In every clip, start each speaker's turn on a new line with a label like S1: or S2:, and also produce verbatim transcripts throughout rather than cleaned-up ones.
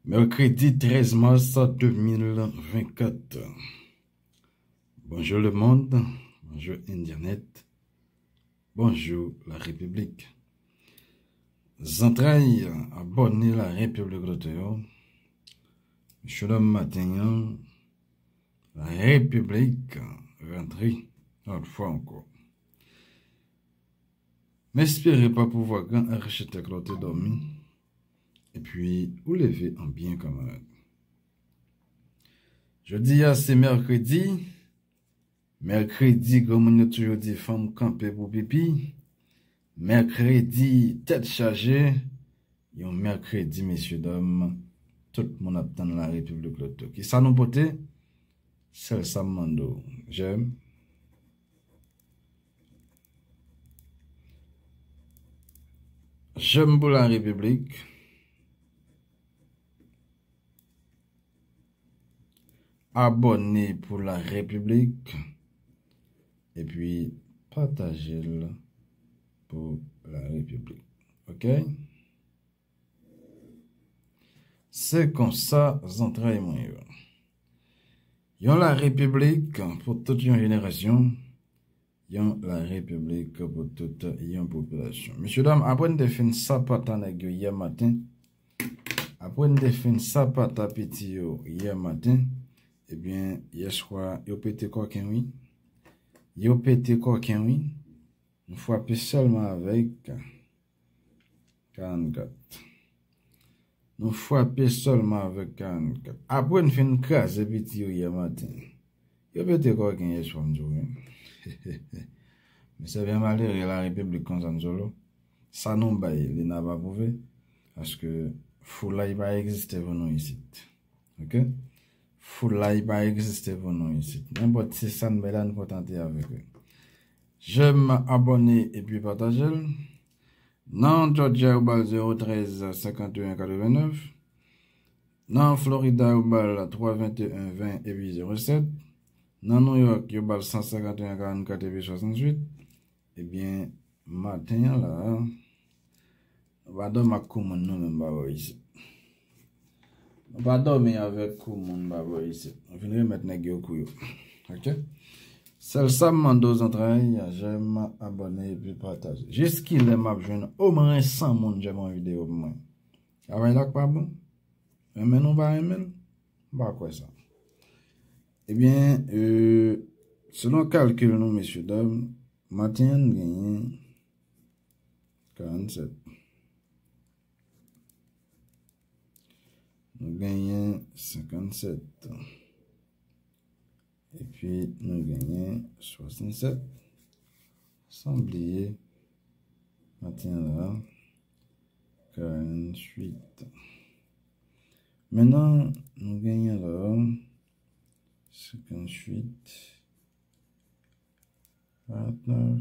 S1: Mercredi treize mars deux mille vingt-quatre. Bonjour le monde, bonjour Internet, bonjour la République. Zentrailles, abonnez la République de Théo. Monsieur le matin, la République rentrée, une fois encore. N'espérez pas pouvoir grand architecte l'autre dormi. Et puis, vous levez en bien camarade. Je dis à c'est mercredi. Mercredi, comme on a toujours dit, femme campée pour pipi. Mercredi, tête chargée. Et un mercredi, messieurs, dames, tout le monde attend la République l'autre. Qui ça nous pote? C'est ça mando. J'aime. J'aime pour la République. Abonnez pour la République et puis partagez-le pour la République. Ok? C'est comme ça, j'entraille moi. Yon la République pour toute une génération. Yon la République pour toute une population. Messieurs, dames, après de fin ça patan hier matin. Après de fin ça patan petit hier matin. Eh bien, hier soir, yo pété coquin, oui. Yo pété coquin, oui. Une fois plus seulement avec quarante-quatre. Une fois plus seulement avec quarante-quatre. Après, une fin crasse, petit hier matin. Yo pété coquin hier soir, mais c'est bien malheureux la République comme ça, ça nous baille, les n'a pas prouvé. Parce que, Foula, il va exister pour nous ici. Ok? Foula, il va exister pour nous ici. N'importe si ça ne nous contenter avec eux. J'aime abonner et puis partager. Non, Georgia, au zéro treize cinquante et un quatre-vingt-neuf. Non, Florida, au trois vingt et un vingt et puis zéro sept. Non, New York, au cent cinquante et un quarante-quatre et puis soixante-huit. Eh bien, matin là, on va dormir comme nous même ici. On va dormir avec Koumoun Babo ici. On va mettre nèg au couille. Ok? C'est ça mando entrailles, j'aime abonner et puis partager. Jusqu'il est m'a jeune au moins cent monde j'aime en vidéo pour moi. Ah ouais là pas bon. Mais nous va aimer. Bah quoi ça. Eh bien euh, selon calcul nous messieurs dames, matin gagné quarante-sept. Nous gagnons cinquante-sept. Et puis, nous gagnons soixante-sept. Sans oublier, maintenant là, quarante-huit. Maintenant, nous gagnons là, cinquante-huit, quarante-neuf,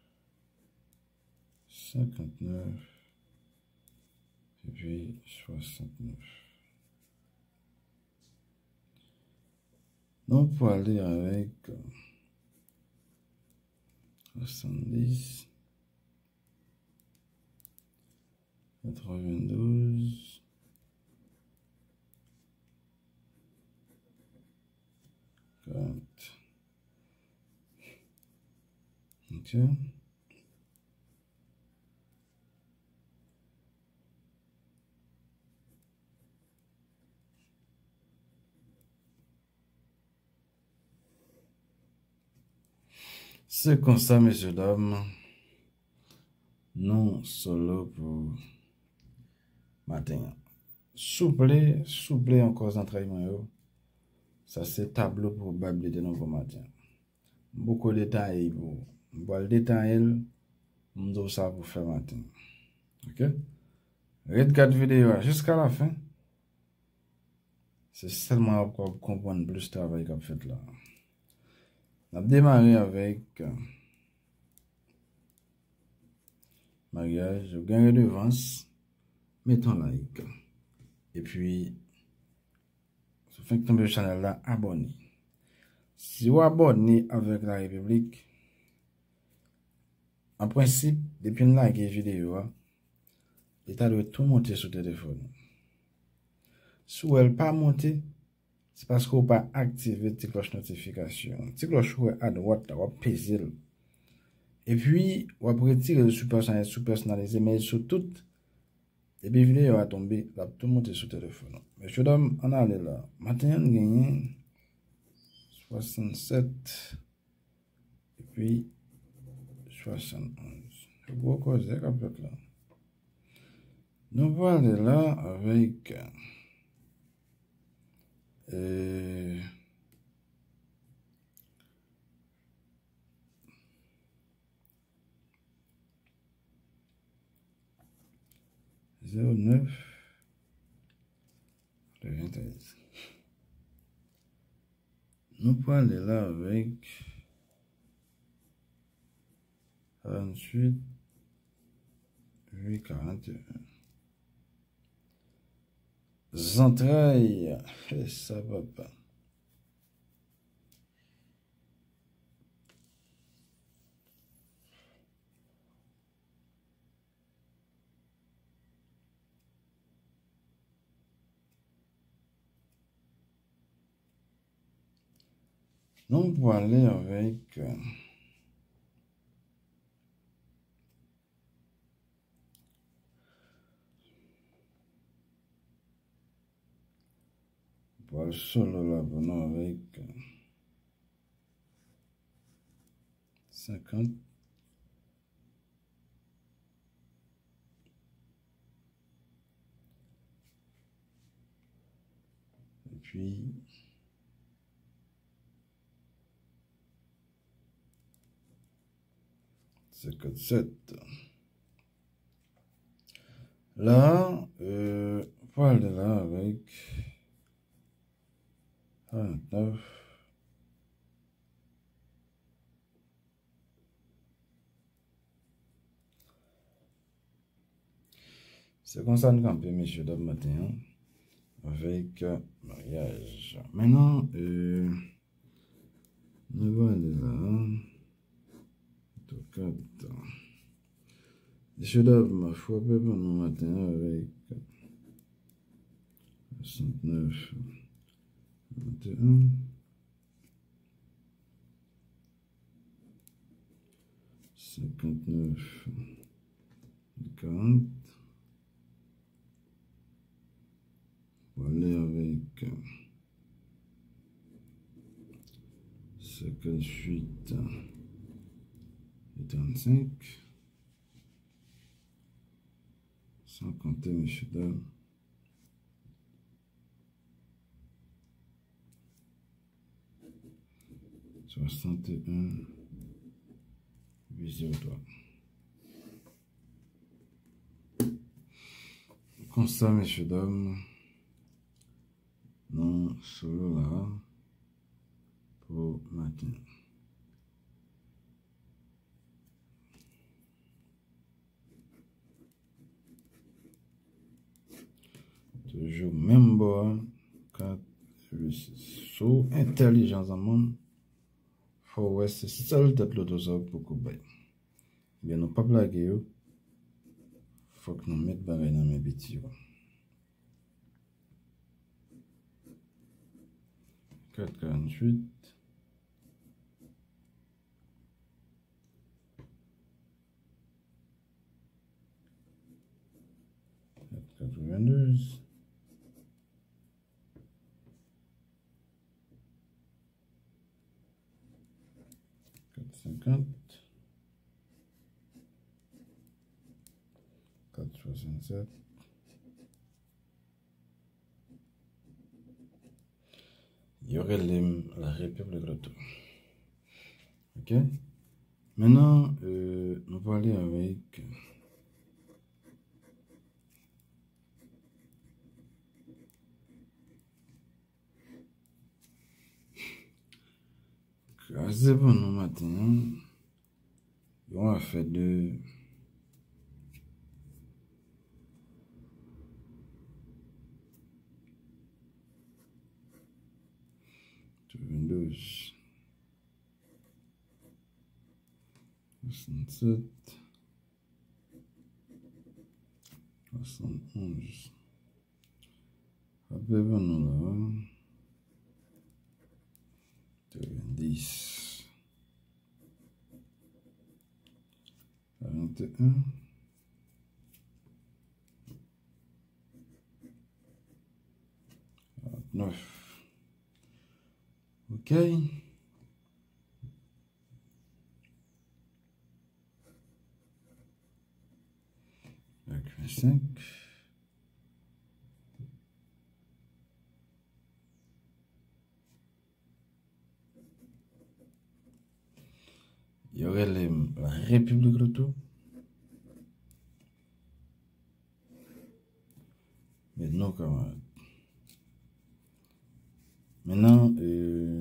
S1: cinquante-neuf, et puis soixante-neuf. Donc, pour aller avec soixante-dix, quatre-vingt-douze, quarante. Ok. C'est comme ça, messieurs, dames. Non solo pour matin. Souple, souple encore entraînement. Ça, c'est tableau probable de nouveau matin. Beaucoup de détails pour. Bon, le détail, nous ça pour faire matin. Ok? Regarde vidéo jusqu'à la fin. C'est seulement pour comprendre plus de travail qu'on fait là. On a démarré avec euh, mariage, je gagne redevance, mettons like. Et puis, si vous faites tomber le channel là, abonnez. Si vous abonnez avec la République, en principe, depuis une like et vidéo, l'état doit tout monter sur le téléphone. Si elle pas monté, c'est parce qu'on pas activé la cloche notification. La cloche à droite, on va peser. Et puis, on va retirer le sous personnalisé, sous personnalisé, mais sur tout. Et puis, vidéo va tomber, va tout monter sur le téléphone. Mais je dois en aller là. Maintenant, on gagne soixante-sept. Et puis, soixante et onze. Je vois quoi c'est qu'à peu là. Nous allons aller là avec. Euh, zéro neuf quatre-vingt-treize. Nous allons aller là avec quarante-huit huit quarante et un. Entrailles, ça va pas. Nous allons aller avec. Euh, Pour le solo là, venons avec cinquante. Et puis cinquante-sept. Là, euh, pour aller là avec quarante-neuf. C'est comme ça nous campons, messieurs, dames, matin, avec euh, mariage. Maintenant, euh, nous allons aller là. quatre. Messieurs, dames, ma foi, pour nous matin avec soixante-neuf, vingt et un, cinquante-neuf, quarante. On va aller avec cinquante-huit et trente-cinq. Sans compter, messieurs, dames. soixante et un, huit zéro trois. Comme ça, messieurs, dames, non, solo là, pour matin. Toujours même bois, quatre, huit, six. Sous intelligence en monde, faut ouais, c'est seul tête l'autosaure pour couper. Bien, nous pas blaguer, faut que nous mettions barré dans mes bêtises. quatre quarante-huit. quatre quatre-vingt-douze. quatre cinquante. quatre soixante-sept. Il y aurait les, la République de l'Auto. Ok? Maintenant, euh, nous allons aller avec c'est pour nous maintenant. On va faire de vingt-douze, soixante-sept, soixante-onze, Après, nous là. dix. quarante et un. quarante-neuf. OK. vingt-cinq. Il y aurait les, la République Loto. Mais non, camarades. Maintenant, euh,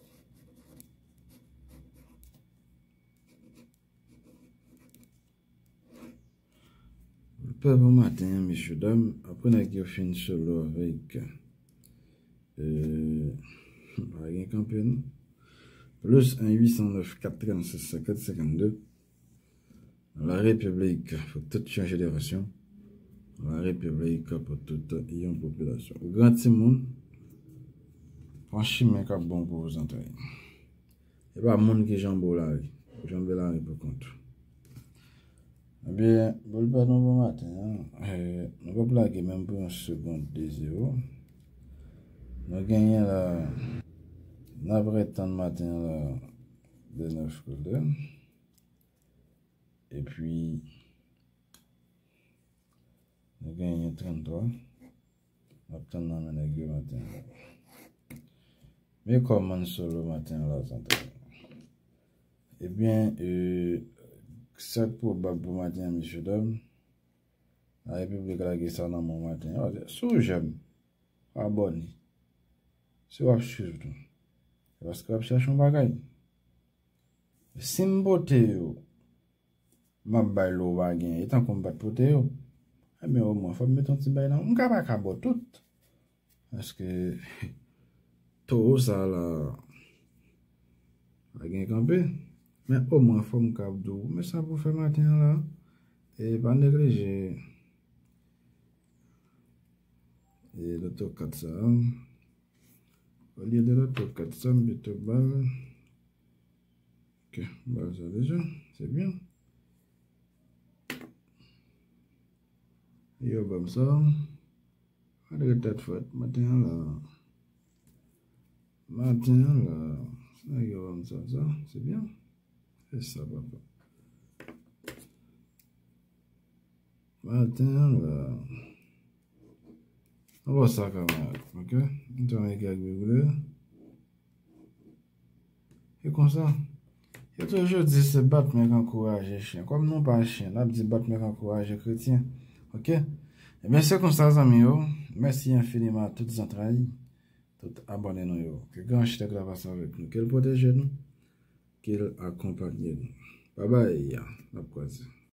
S1: le peuple matin, messieurs, dames, après qu'on a fait solo avec euh, un campion, plus un huit cent neuf quatre cent trente-six cinquante cinquante-deux. La République, il faut tout changer de version. La République pour toute une population. Au grand monde, franchement, c'est bon pour vous entendre. Il n'y a pas de monde qui jambe la rue. Jambe la rue pour contre. Eh bien, pour le pardon bon matin, euh, on va plaquer même pour une seconde de zéro. Nous avons gagné la. Nous avons temps de matin là, de neuf couleurs. Et puis, nous avons gagné trente-trois. Nous avons temps de matin matin. Mais comment solo matin là, eh bien, euh, c'est probable pour matin, monsieur Dom. La République a gagné ça dans mon matin. Si j'aime, abonne. Si vous suivez, parce que vous cherchez un bagage. Si je botte, je vais le bagage. Et tant qu'on va botte, eh bien, au moins, il faut mettre un petit bagage là. On ne peut pas botter tout. Parce que tout ça là, a gagné campé. Mais au moins, il faut me cap d'eau. Mais ça pour faire matin là. Et pas négliger. Et l'auto quatre ça. Au lieu de l'auto quatre ça, je vais balle. Ok, balle ça déjà. C'est bien. Et comme ça. Allez, tête faite. Matin là. Matin là. Ça y est, comme ça, ça. C'est bien. C'est ça, papa. Matin là. On va ça, camarade. Ok? On va regarder. Et comme ça. Et toujours dit c'est battre mais encourager chien. Comme non pas chien, là dit battre mais encourager chrétien. Ok? Et bien c'est comme ça, amis. Merci infiniment à toutes les entrailles. Tout abonnez nous. Que grand chèque la passe avec nous. Qu'elle protège nous. Qu'elle accompagne nous. Bye bye. La croise.